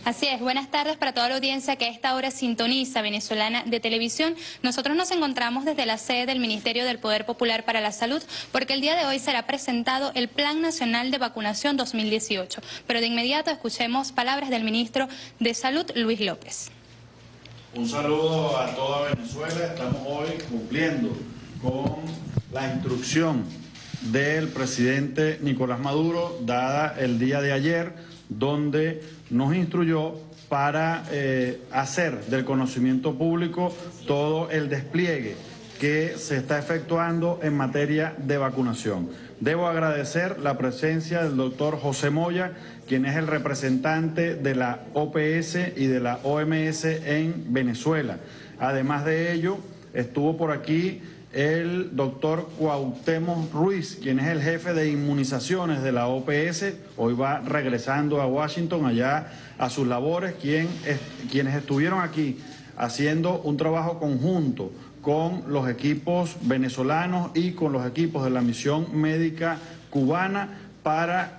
Así es, buenas tardes para toda la audiencia que a esta hora sintoniza Venezolana de Televisión. Nosotros nos encontramos desde la sede del Ministerio del Poder Popular para la Salud, porque el día de hoy será presentado el Plan Nacional de Vacunación 2018. Pero de inmediato escuchemos palabras del Ministro de Salud, Luis López. Un saludo a toda Venezuela. Estamos hoy cumpliendo con la instrucción del presidente Nicolás Maduro, dada el día de ayer, donde nos instruyó para hacer del conocimiento público todo el despliegue que se está efectuando en materia de vacunación. Debo agradecer la presencia del doctor José Moya, quien es el representante de la OPS y de la OMS en Venezuela. Además de ello, estuvo por aquí el doctor Cuauhtémoc Ruiz, quien es el jefe de inmunizaciones de la OPS, hoy va regresando a Washington, allá a sus labores, quienes estuvieron aquí haciendo un trabajo conjunto con los equipos venezolanos y con los equipos de la misión médica cubana para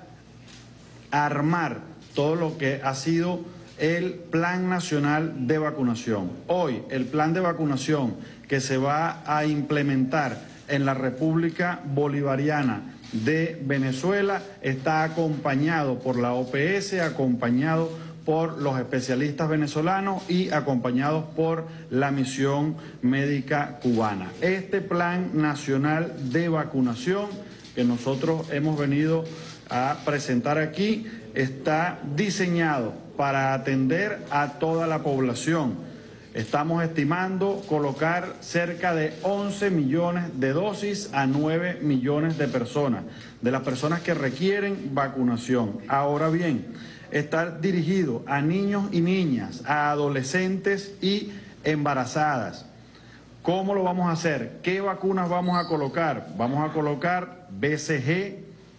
armar todo lo que ha sido el Plan Nacional de Vacunación. Hoy, el plan de vacunación que se va a implementar en la República Bolivariana de Venezuela está acompañado por la OPS, acompañado por los especialistas venezolanos y acompañados por la misión médica cubana. Este Plan Nacional de Vacunación que nosotros hemos venido a presentar aquí está diseñado para atender a toda la población. Estamos estimando colocar cerca de 11 millones de dosis a 9 millones de personas, de las personas que requieren vacunación. Ahora bien, está dirigido a niños y niñas, a adolescentes y embarazadas. ¿Cómo lo vamos a hacer? ¿Qué vacunas vamos a colocar? Vamos a colocar BCG,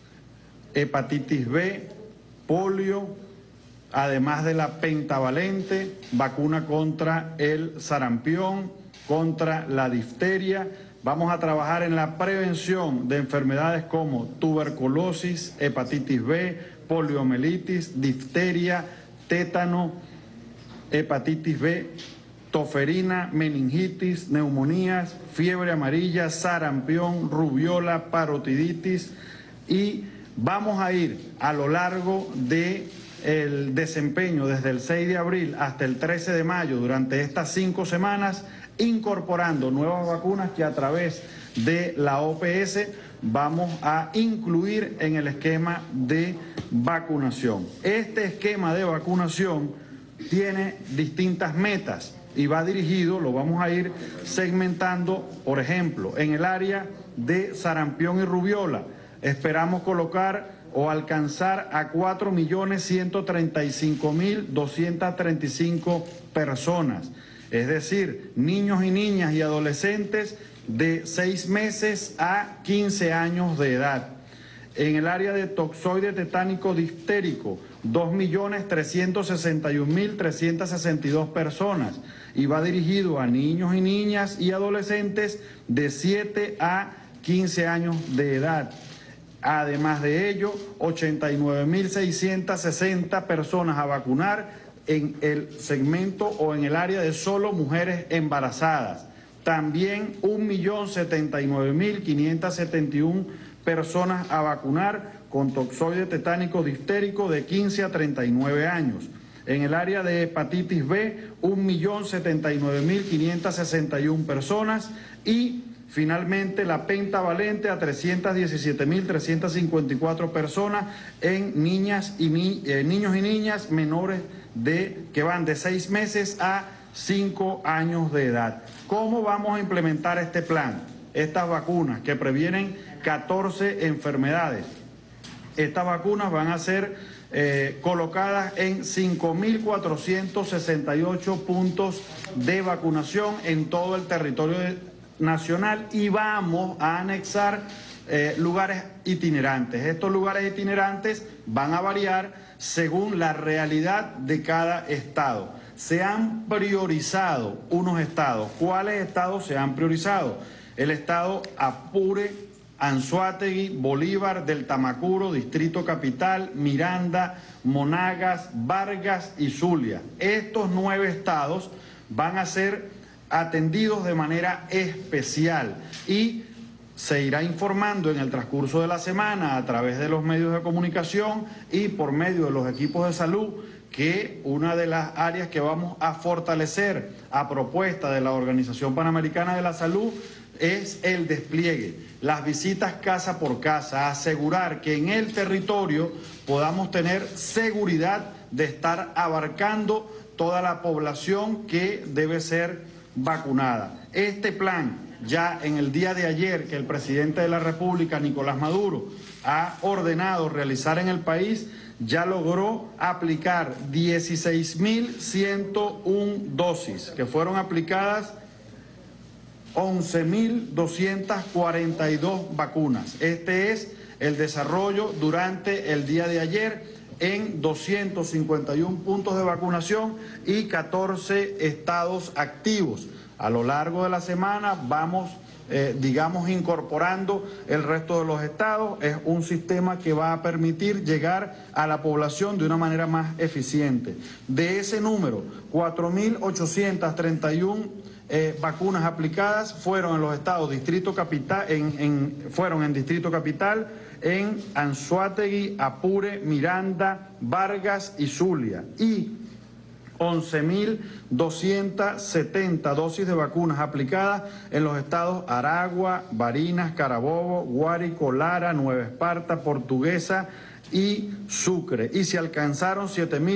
hepatitis B, polio, además de la pentavalente, vacuna contra el sarampión, contra la difteria. Vamos a trabajar en la prevención de enfermedades como tuberculosis, hepatitis B, poliomielitis, difteria, tétano, hepatitis B, toferina, meningitis, neumonías, fiebre amarilla, sarampión, rubiola, parotiditis, y vamos a ir a lo largo de el desempeño desde el 6 de abril hasta el 13 de mayo, durante estas 5 semanas, incorporando nuevas vacunas que a través de la OPS vamos a incluir en el esquema de vacunación. Este esquema de vacunación tiene distintas metas y va dirigido, lo vamos a ir segmentando, por ejemplo, en el área de sarampión y rubiola. Esperamos colocar o alcanzar a 4.135.235 personas, es decir, niños y niñas y adolescentes de 6 meses a 15 años de edad. En el área de toxoide tetánico diftérico, 2.361.362 personas, y va dirigido a niños y niñas y adolescentes de 7 a 15 años de edad. Además de ello, 89.660 personas a vacunar en el segmento o en el área de solo mujeres embarazadas. También 1.079.571 personas a vacunar con toxoide tetánico diftérico de 15 a 39 años. En el área de hepatitis B, 1.079.561 personas, y finalmente la pentavalente a 317.354 personas en niñas y niños y niñas menores que van de 6 meses a 5 años de edad. ¿Cómo vamos a implementar este plan? Estas vacunas que previenen 14 enfermedades. Estas vacunas van a ser colocadas en 5.468 puntos de vacunación en todo el territorio nacional, y vamos a anexar lugares itinerantes. Estos lugares itinerantes van a variar según la realidad de cada estado. Se han priorizado unos estados. ¿Cuáles estados se han priorizado? El estado Apure, Anzoátegui, Bolívar, del Tamacuro, Distrito Capital, Miranda, Monagas, Vargas y Zulia. Estos 9 estados van a ser atendidos de manera especial y se irá informando en el transcurso de la semana a través de los medios de comunicación y por medio de los equipos de salud que una de las áreas que vamos a fortalecer a propuesta de la Organización Panamericana de la Salud es el despliegue, las visitas casa por casa, asegurar que en el territorio podamos tener seguridad de estar abarcando toda la población que debe ser vacunada. Este plan, ya en el día de ayer que el presidente de la República, Nicolás Maduro, ha ordenado realizar en el país, ya logró aplicar 16.101 dosis, que fueron aplicadas 11.242 vacunas. Este es el desarrollo durante el día de ayer en 251 puntos de vacunación y 14 estados activos. A lo largo de la semana vamos, incorporando el resto de los estados. Es un sistema que va a permitir llegar a la población de una manera más eficiente. De ese número, 4.831 vacunas aplicadas fueron en los estados Distrito Capital, fueron en Distrito Capital, en Anzoátegui, Apure, Miranda, Vargas y Zulia, y 11.270 dosis de vacunas aplicadas en los estados Aragua, Barinas, Carabobo, Guárico, Lara, Nueva Esparta, Portuguesa y Sucre, y se alcanzaron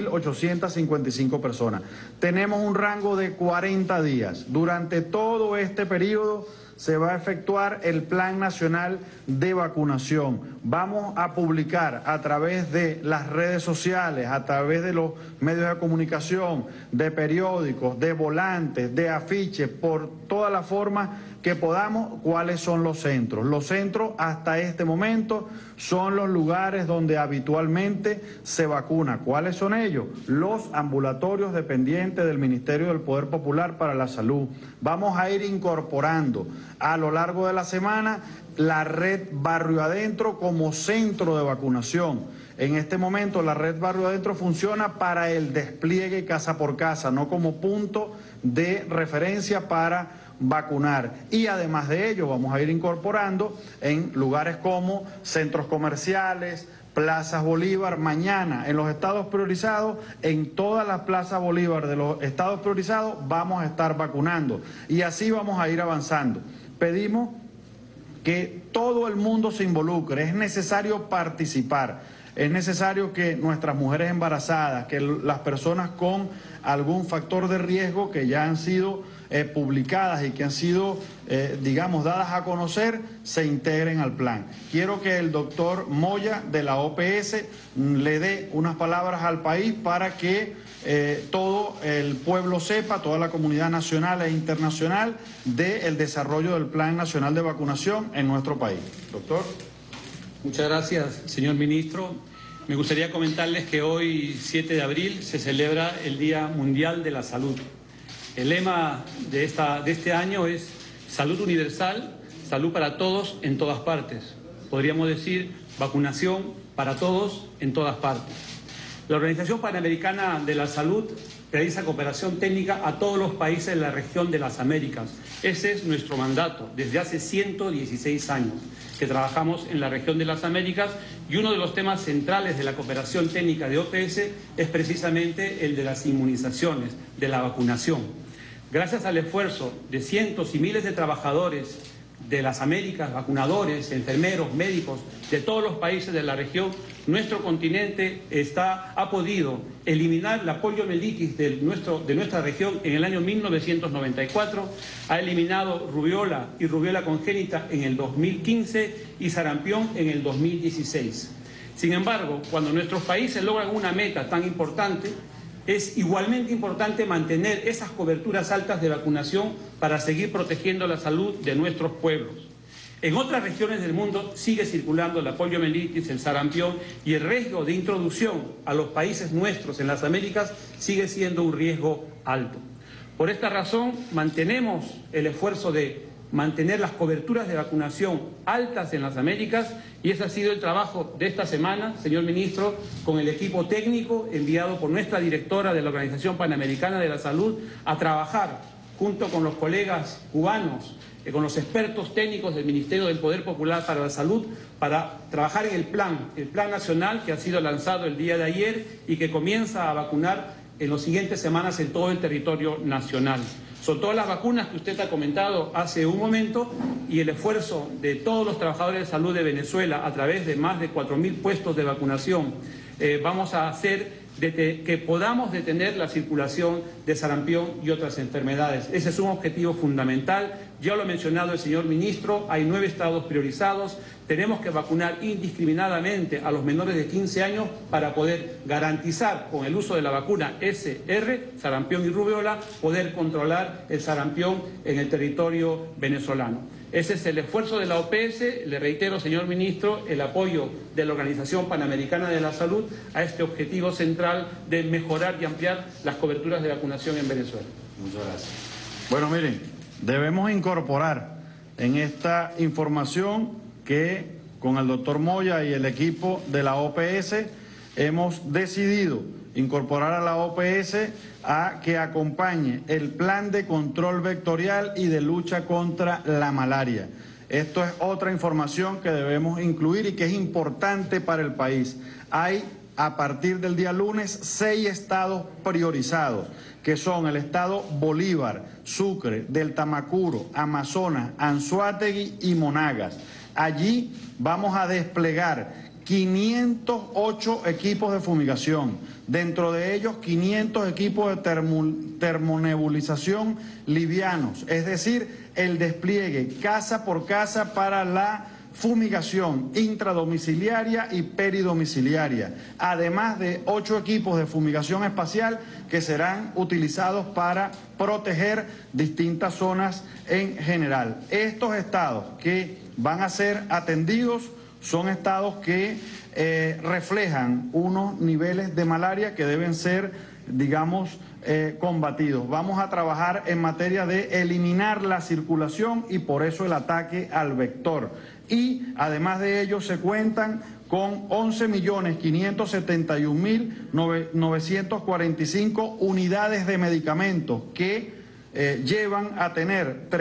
7.855 personas. Tenemos un rango de 40 días. Durante todo este periodo se va a efectuar el Plan Nacional de Vacunación. Vamos a publicar a través de las redes sociales, a través de los medios de comunicación, de periódicos, de volantes, de afiches, por todas las formas que podamos, cuáles son los centros. Los centros hasta este momento son los lugares donde habitualmente se vacuna. ¿Cuáles son ellos? Los ambulatorios dependientes del Ministerio del Poder Popular para la Salud. Vamos a ir incorporando a lo largo de la semana la red Barrio Adentro como centro de vacunación. En este momento la red Barrio Adentro funciona para el despliegue casa por casa, no como punto de referencia para vacunar. Y además de ello vamos a ir incorporando en lugares como centros comerciales, plazas Bolívar. Mañana en los estados priorizados, en todas las plazas Bolívar de los estados priorizados vamos a estar vacunando y así vamos a ir avanzando. Pedimos que todo el mundo se involucre, es necesario participar, es necesario que nuestras mujeres embarazadas, que las personas con algún factor de riesgo que ya han sido publicadas y que han sido, dadas a conocer, se integren al plan. Quiero que el doctor Moya de la OPS le dé unas palabras al país para que todo el pueblo sepa, toda la comunidad nacional e internacional, del desarrollo del Plan Nacional de Vacunación en nuestro país. Doctor. Muchas gracias, señor ministro. Me gustaría comentarles que hoy, 7 de abril, se celebra el Día Mundial de la Salud. El lema de este año es salud universal, salud para todos en todas partes. Podríamos decir vacunación para todos en todas partes. La Organización Panamericana de la Salud realiza cooperación técnica a todos los países de la región de las Américas. Ese es nuestro mandato desde hace 116 años que trabajamos en la región de las Américas, y uno de los temas centrales de la cooperación técnica de OPS es precisamente el de las inmunizaciones, de la vacunación. Gracias al esfuerzo de cientos y miles de trabajadores de las Américas, vacunadores, enfermeros, médicos de todos los países de la región, nuestro continente ha podido eliminar la poliomielitis de nuestra región en el año 1994, ha eliminado rubiola y rubiola congénita en el 2015 y sarampión en el 2016. Sin embargo, cuando nuestros países logran una meta tan importante, es igualmente importante mantener esas coberturas altas de vacunación para seguir protegiendo la salud de nuestros pueblos. En otras regiones del mundo sigue circulando la poliomielitis, el sarampión, y el riesgo de introducción a los países nuestros en las Américas sigue siendo un riesgo alto. Por esta razón mantenemos el esfuerzo de mantener las coberturas de vacunación altas en las Américas, y ese ha sido el trabajo de esta semana, señor ministro, con el equipo técnico enviado por nuestra directora de la Organización Panamericana de la Salud a trabajar junto con los colegas cubanos, con los expertos técnicos del Ministerio del Poder Popular para la Salud, para trabajar en el plan nacional que ha sido lanzado el día de ayer y que comienza a vacunar en las siguientes semanas en todo el territorio nacional. Son todas las vacunas que usted ha comentado hace un momento, y el esfuerzo de todos los trabajadores de salud de Venezuela a través de más de 4.000 puestos de vacunación vamos a hacer que podamos detener la circulación de sarampión y otras enfermedades. Ese es un objetivo fundamental. Ya lo ha mencionado el señor ministro, hay 9 estados priorizados. Tenemos que vacunar indiscriminadamente a los menores de 15 años para poder garantizar, con el uso de la vacuna SR, sarampión y rubiola, poder controlar el sarampión en el territorio venezolano. Ese es el esfuerzo de la OPS. Le reitero, señor ministro, el apoyo de la Organización Panamericana de la Salud a este objetivo central de mejorar y ampliar las coberturas de vacunación en Venezuela. Muchas gracias. Bueno, miren, debemos incorporar en esta información que con el doctor Moya y el equipo de la OPS hemos decidido incorporar a la OPS a que acompañe el plan de control vectorial y de lucha contra la malaria. Esto es otra información que debemos incluir y que es importante para el país. Hay, a partir del día lunes, 6 estados priorizados, que son el estado Bolívar, Sucre, Delta Macuro, Amazonas, Anzoátegui y Monagas. Allí vamos a desplegar 508 equipos de fumigación, dentro de ellos 500 equipos de termonebulización livianos, es decir, el despliegue casa por casa para la fumigación intradomiciliaria y peridomiciliaria, además de 8 equipos de fumigación espacial que serán utilizados para proteger distintas zonas en general. Estos estados que van a ser atendidos son estados que reflejan unos niveles de malaria que deben ser, digamos, combatidos. Vamos a trabajar en materia de eliminar la circulación y por eso el ataque al vector. Y además de ello se cuentan con 11.571.945 unidades de medicamentos que llevan a tener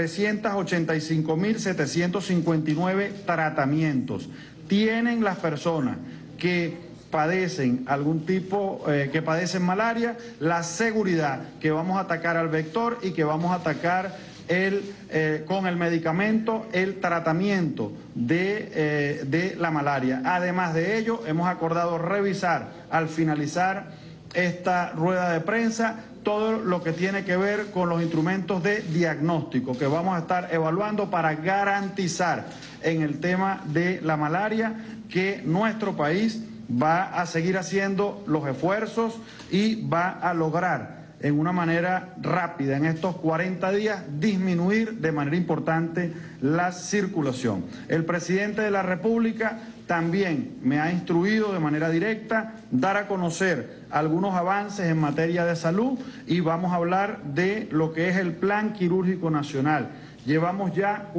385.759 tratamientos. Tienen las personas que padecen algún tipo, que padecen malaria, la seguridad que vamos a atacar al vector y que vamos a atacar con el medicamento el tratamiento de la malaria. Además de ello, hemos acordado revisar al finalizar esta rueda de prensa todo lo que tiene que ver con los instrumentos de diagnóstico que vamos a estar evaluando para garantizar en el tema de la malaria que nuestro país va a seguir haciendo los esfuerzos y va a lograr en una manera rápida en estos 40 días disminuir de manera importante la circulación. El presidente de la República también me ha instruido de manera directa dar a conocer algunos avances en materia de salud y vamos a hablar de lo que es el Plan Quirúrgico Nacional. Llevamos ya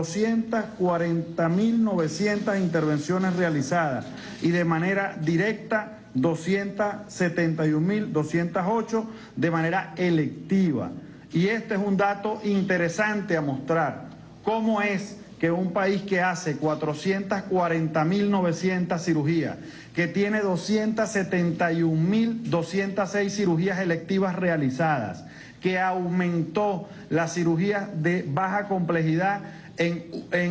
440.900 intervenciones realizadas y de manera directa 271.208 de manera electiva. Y este es un dato interesante a mostrar. ¿Cómo es que un país que hace 440.900 cirugías, que tiene 271.206 cirugías electivas realizadas, que aumentó las cirugías de baja complejidad en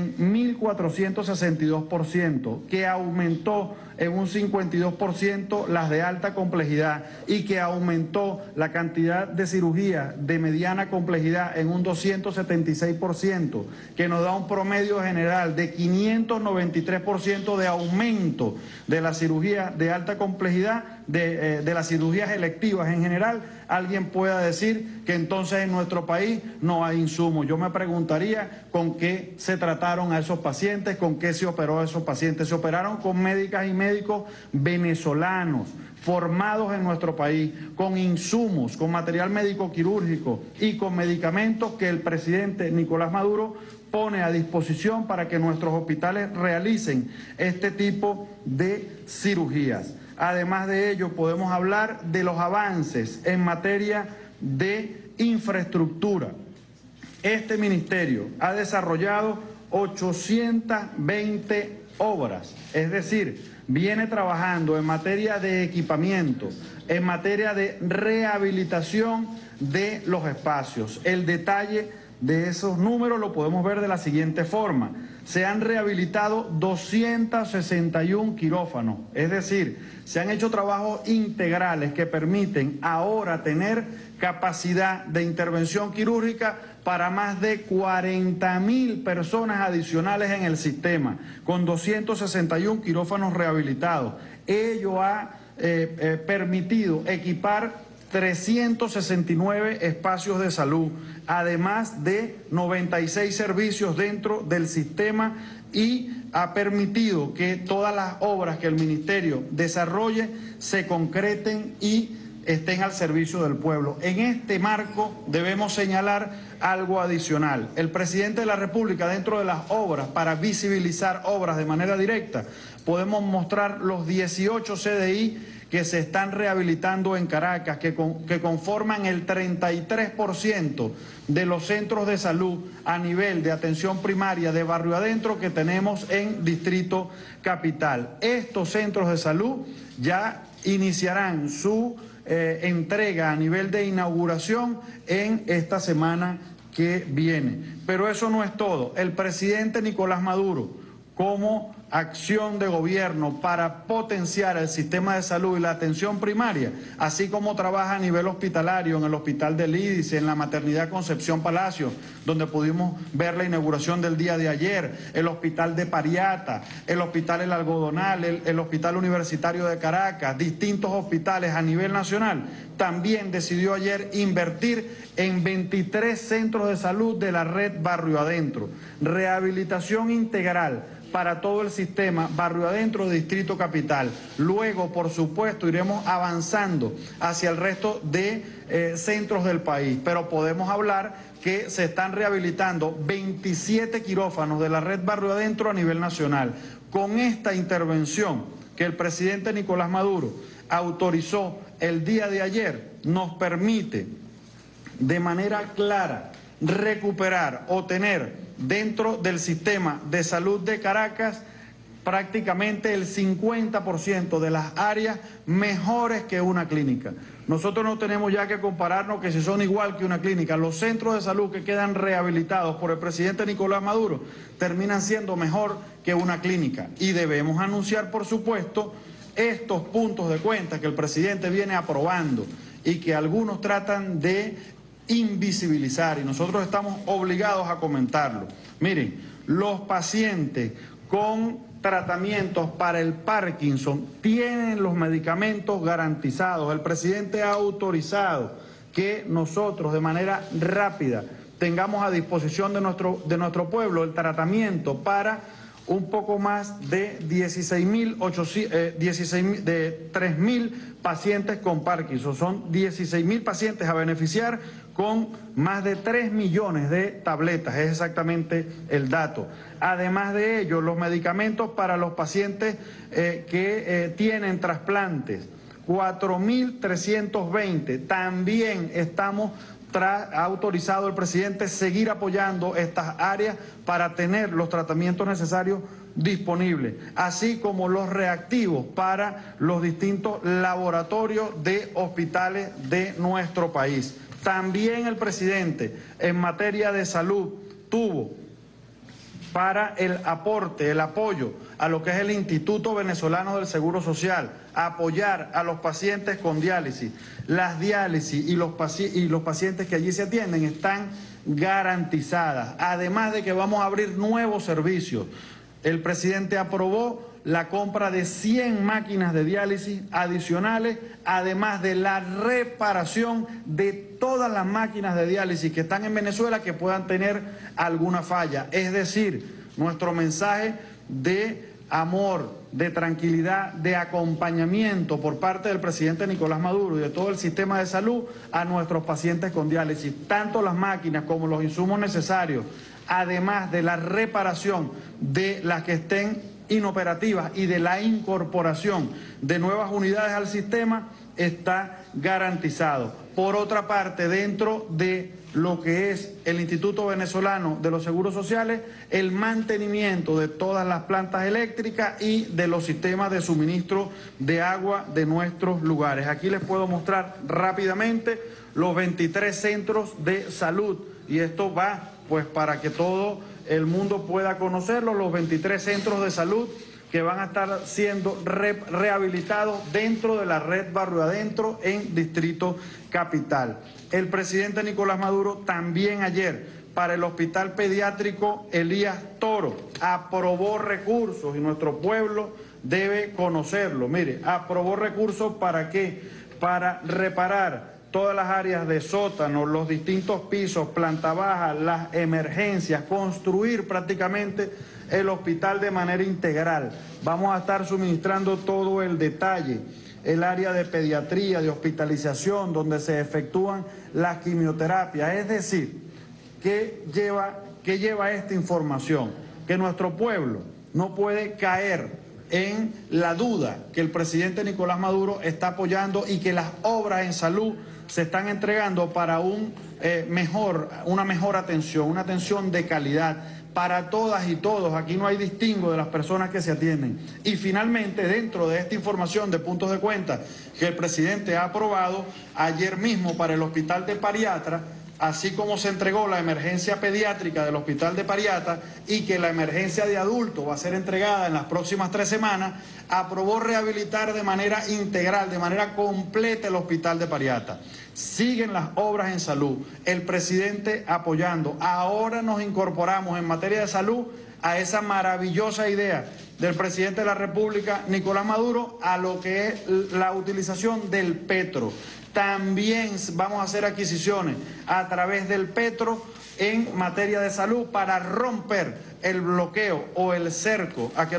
1.462%, que aumentó en un 52% las de alta complejidad y que aumentó la cantidad de cirugías de mediana complejidad en un 276%, que nos da un promedio general de 593% de aumento de la cirugía de alta complejidad, de las cirugías electivas en general, alguien pueda decir que entonces en nuestro país no hay insumos. Yo me preguntaría con qué se trataron a esos pacientes, con qué se operó a esos pacientes. Se operaron con médicas y médicos venezolanos, formados en nuestro país, con insumos, con material médico quirúrgico y con medicamentos que el presidente Nicolás Maduro pone a disposición para que nuestros hospitales realicen este tipo de cirugías. Además de ello, podemos hablar de los avances en materia de infraestructura. Este ministerio ha desarrollado 820 obras, es decir, viene trabajando en materia de equipamiento, en materia de rehabilitación de los espacios. El detalle de esos números lo podemos ver de la siguiente forma. Se han rehabilitado 261 quirófanos, es decir, se han hecho trabajos integrales que permiten ahora tener capacidad de intervención quirúrgica para más de 40.000 personas adicionales en el sistema, con 261 quirófanos rehabilitados. Ello ha permitido equipar 369 espacios de salud, además de 96 servicios dentro del sistema, y ha permitido que todas las obras que el Ministerio desarrolle se concreten y estén al servicio del pueblo. En este marco debemos señalar algo adicional. El presidente de la República, dentro de las obras, para visibilizar obras de manera directa, podemos mostrar los 18 CDI que se están rehabilitando en Caracas, que conforman el 33% de los centros de salud a nivel de atención primaria de Barrio Adentro que tenemos en Distrito Capital. Estos centros de salud ya iniciarán su entrega a nivel de inauguración en esta semana que viene. Pero eso no es todo. El presidente Nicolás Maduro, como acción de gobierno para potenciar el sistema de salud y la atención primaria, así como trabaja a nivel hospitalario en el Hospital del IDIS, en la Maternidad Concepción Palacio, donde pudimos ver la inauguración del día de ayer, el Hospital de Pariata, el Hospital El Algodonal, el Hospital Universitario de Caracas, distintos hospitales a nivel nacional. También decidió ayer invertir en 23 centros de salud de la red Barrio Adentro, rehabilitación integral para todo el sistema Barrio Adentro de Distrito Capital. Luego, por supuesto, iremos avanzando hacia el resto de centros del país, pero podemos hablar que se están rehabilitando 27 quirófanos de la red Barrio Adentro a nivel nacional. Con esta intervención que el presidente Nicolás Maduro autorizó el día de ayer, nos permite de manera clara recuperar o tener dentro del sistema de salud de Caracas prácticamente el 50% de las áreas mejores que una clínica. Nosotros no tenemos ya que compararnos que si son igual que una clínica. Los centros de salud que quedan rehabilitados por el presidente Nicolás Maduro terminan siendo mejor que una clínica. Y debemos anunciar, por supuesto, estos puntos de cuenta que el presidente viene aprobando y que algunos tratan de invisibilizar, y nosotros estamos obligados a comentarlo. Miren, los pacientes con tratamientos para el Parkinson tienen los medicamentos garantizados. El presidente ha autorizado que nosotros de manera rápida tengamos a disposición de nuestro pueblo el tratamiento para un poco más de 3.000 pacientes con Parkinson. Son 16.000 pacientes a beneficiar con más de 3 millones de tabletas, es exactamente el dato. Además de ello, los medicamentos para los pacientes que tienen trasplantes, 4.320, también ha autorizado el presidente seguir apoyando estas áreas para tener los tratamientos necesarios disponibles, así como los reactivos para los distintos laboratorios de hospitales de nuestro país. También el presidente en materia de salud tuvo para el aporte, el apoyo a lo que es el Instituto Venezolano del Seguro Social, apoyar a los pacientes con diálisis. Las diálisis y los pacientes que allí se atienden están garantizadas, además de que vamos a abrir nuevos servicios. El presidente aprobó la compra de 100 máquinas de diálisis adicionales, además de la reparación de todas las máquinas de diálisis que están en Venezuela que puedan tener alguna falla. Es decir, nuestro mensaje de amor, de tranquilidad, de acompañamiento por parte del presidente Nicolás Maduro y de todo el sistema de salud a nuestros pacientes con diálisis, tanto las máquinas como los insumos necesarios, además de la reparación de las que estén inoperativas y de la incorporación de nuevas unidades al sistema, está garantizado. Por otra parte, dentro de lo que es el Instituto Venezolano de los Seguros Sociales, el mantenimiento de todas las plantas eléctricas y de los sistemas de suministro de agua de nuestros lugares. Aquí les puedo mostrar rápidamente los 23 centros de salud, y esto va pues para que todo el mundo pueda conocerlo, los 23 centros de salud que van a estar siendo rehabilitados dentro de la red Barrio Adentro en Distrito Capital. El presidente Nicolás Maduro también ayer para el Hospital Pediátrico Elías Toro aprobó recursos, y nuestro pueblo debe conocerlo. Mire, aprobó recursos ¿para qué? Para reparar todas las áreas de sótano, los distintos pisos, planta baja, las emergencias, construir prácticamente el hospital de manera integral. Vamos a estar suministrando todo el detalle, el área de pediatría, de hospitalización, donde se efectúan las quimioterapias. Es decir, ¿qué lleva esta información? Que nuestro pueblo no puede caer en la duda que el presidente Nicolás Maduro está apoyando y que las obras en salud se están entregando para una mejor atención, una atención de calidad para todas y todos. Aquí no hay distingo de las personas que se atienden. Y finalmente, dentro de esta información de puntos de cuenta que el presidente ha aprobado ayer mismo para el Hospital de Pariatra, así como se entregó la emergencia pediátrica del Hospital de Pariatra y que la emergencia de adultos va a ser entregada en las próximas 3 semanas, aprobó rehabilitar de manera integral, de manera completa el Hospital de Pariatra. Siguen las obras en salud, el presidente apoyando. Ahora nos incorporamos en materia de salud a esa maravillosa idea del presidente de la República, Nicolás Maduro, a lo que es la utilización del petro. También vamos a hacer adquisiciones a través del petro en materia de salud para romper el bloqueo o el cerco que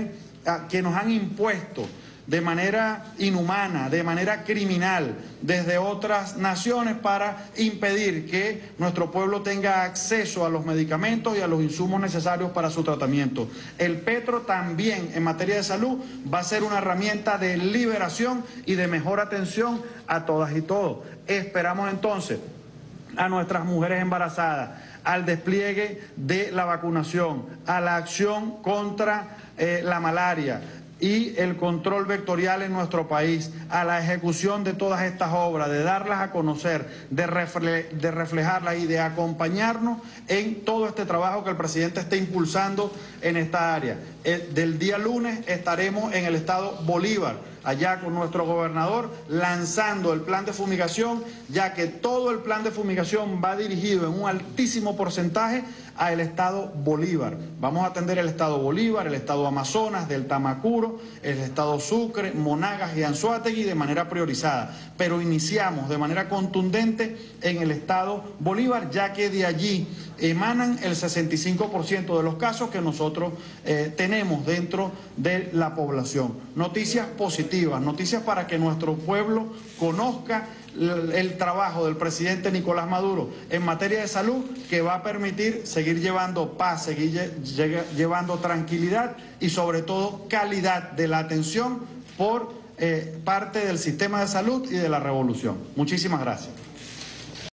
nos han impuesto de manera inhumana, de manera criminal, desde otras naciones para impedir que nuestro pueblo tenga acceso a los medicamentos y a los insumos necesarios para su tratamiento. El petro también en materia de salud va a ser una herramienta de liberación y de mejor atención a todas y todos. Esperamos entonces a nuestras mujeres embarazadas, al despliegue de la vacunación, a la acción contra la malaria y el control vectorial en nuestro país, a la ejecución de todas estas obras, de darlas a conocer, de reflejarlas y de acompañarnos en todo este trabajo que el presidente está impulsando en esta área. Del día lunes estaremos en el estado Bolívar, allá con nuestro gobernador, lanzando el plan de fumigación, ya que todo el plan de fumigación va dirigido en un altísimo porcentaje al estado Bolívar. Vamos a atender el estado Bolívar, el estado Amazonas, del Tamacuro, el estado Sucre, Monagas y Anzoátegui de manera priorizada, pero iniciamos de manera contundente en el estado Bolívar, ya que de allí emanan el 65% de los casos que nosotros tenemos dentro de la población. Noticias positivas, noticias para que nuestro pueblo conozca el trabajo del presidente Nicolás Maduro en materia de salud, que va a permitir seguir llevando paz, seguir llevando tranquilidad y sobre todo calidad de la atención por parte del sistema de salud y de la revolución. Muchísimas gracias.